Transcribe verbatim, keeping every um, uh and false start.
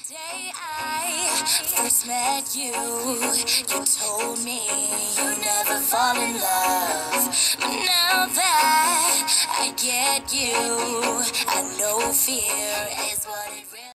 day I first met you, you told me you never fall in love. But now that I get you, I know fear is what it really